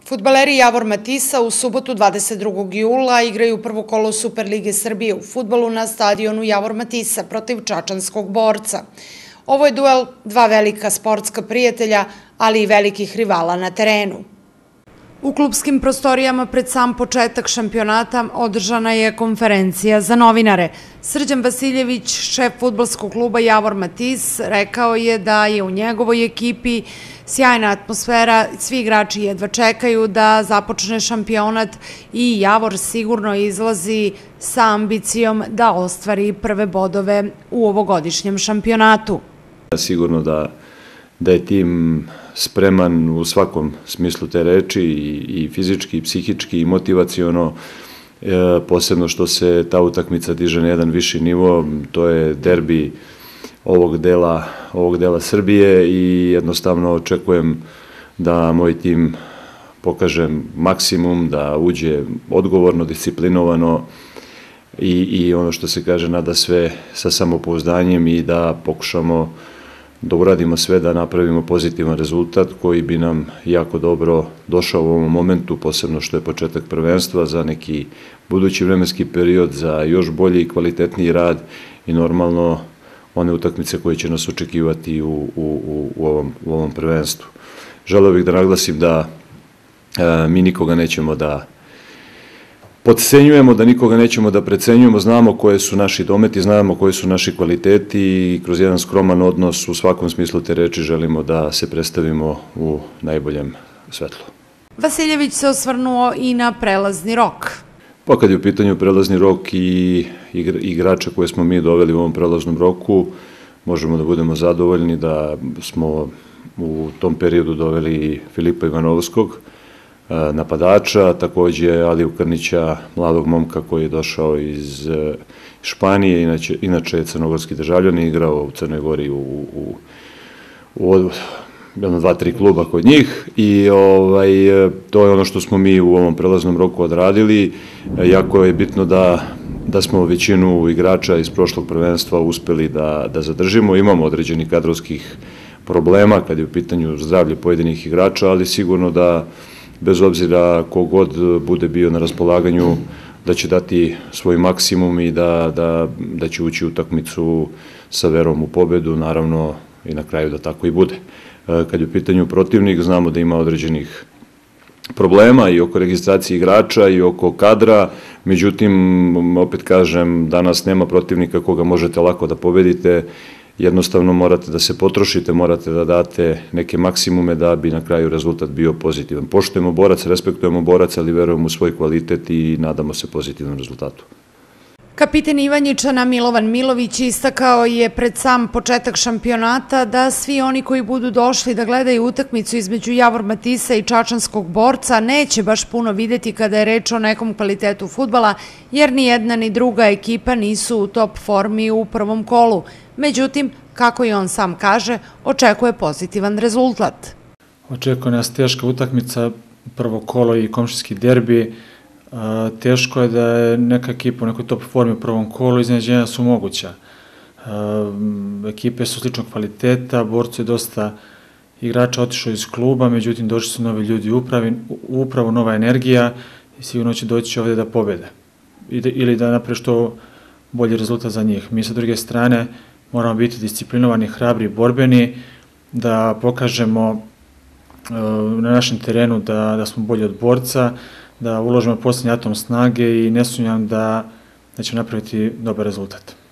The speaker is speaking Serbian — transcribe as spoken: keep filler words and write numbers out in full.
Fudbaleri Javor Matisa u subotu dvadeset drugog jula igraju prvo kolo Superlige Srbije u fudbalu na stadionu Javor Matisa protiv čačanskog Borca. Ovo je duel dva velika sportska prijatelja, ali i velikih rivala na terenu. U klupskim prostorijama pred sam početak šampionata održana je konferencija za novinare. Srđan Vasiljević, šef fudbalskog kluba Javor Matis, rekao je da je u njegovoj ekipi sjajna atmosfera, svi igrači jedva čekaju da započne šampionat i Javor sigurno izlazi sa ambicijom da ostvari prve bodove u ovogodišnjem šampionatu. Sigurno da da je tim spreman u svakom smislu te reči, i fizički, i psihički, i motivaciono, posebno što se ta utakmica diže na jedan viši nivo. To je derbi ovog dela, ovog dela Srbije i jednostavno očekujem da moj tim pokaže maksimum, da uđe odgovorno, disciplinovano i, i ono što se kaže, nada sve sa samopouzdanjem i da pokušamo da uradimo sve da napravimo pozitivan rezultat koji bi nam jako dobro došao u ovom momentu, posebno što je početak prvenstva, za neki budući vremenski period, za još bolji i kvalitetniji rad i normalno one utakmice koje će nas očekivati u, u, u, ovom, u ovom prvenstvu. Želeo bih da naglasim da e, mi nikoga nećemo da podcenjujemo, da nikoga nećemo da precenjujemo, znamo koje su naši dometi, znamo koji su naši kvaliteti i kroz jedan skroman odnos u svakom smislu te reči želimo da se predstavimo u najboljem svetlu. Vasiljević se osvrnuo i na prelazni rok. Pa kad je u pitanju prelazni rok i igrača koje smo mi doveli u ovom prelaznom roku, možemo da budemo zadovoljni da smo u tom periodu doveli Filipa Ivanovskog, napadača, takođe Aliju Krnića, mladog momka koji je došao iz Španije, inače, inače je crnogorski državljanin, igrao u Crnoj Gori u, u, u jedno, dva, tri kluba kod njih i ovaj, to je ono što smo mi u ovom prelaznom roku odradili. Jako je bitno da, da smo većinu igrača iz prošlog prvenstva uspeli da, da zadržimo. Imamo određenih kadrovskih problema kad je u pitanju zdravlje pojedinih igrača, ali sigurno da bez obzira kogod bude bio na raspolaganju, da će dati svoj maksimum i da, da, da će ući u utakmicu sa verom u pobedu, naravno i na kraju da tako i bude. Kad je u pitanju protivnik, znamo da ima određenih problema i oko registracije igrača i oko kadra, međutim, opet kažem, danas nema protivnika koga možete lako da pobedite. Jednostavno morate da se potrošite, morate da date neke maksimume da bi na kraju rezultat bio pozitivan. Poštujemo borac, respektujemo borac, ali verujemo u svoj kvalitet i nadamo se pozitivnom rezultatu. Kapiten Ivanjičana Milovan Milović istakao je pred sam početak šampionata da svi oni koji budu došli da gledaju utakmicu između Javor Matisa i čačanskog Borca neće baš puno videti kada je reč o nekom kvalitetu fudbala, jer ni jedna ni druga ekipa nisu u top formi u prvom kolu. Međutim, kako i on sam kaže, očekuje pozitivan rezultat. Očekuje nas teška utakmica, prvo kolo i komšijski derbi. Teško je da je neka ekipa u nekoj top formi u prvom kolu, iznenađenja su moguća. Ekipe su sličnog kvaliteta, Borcu je dosta igrača otišao iz kluba, međutim došli su novi ljudi u upravu, nova energija i sigurno će doći ovdje da pobede ili da naprave što bolji rezultat za njih. Mi sa druge strane moramo biti disciplinovani, hrabri i borbeni, da pokažemo na našem terenu da, da smo bolji od Borca, da uložimo posljednji atom snage i ne sumnjam da, da ćemo napraviti dobar rezultat.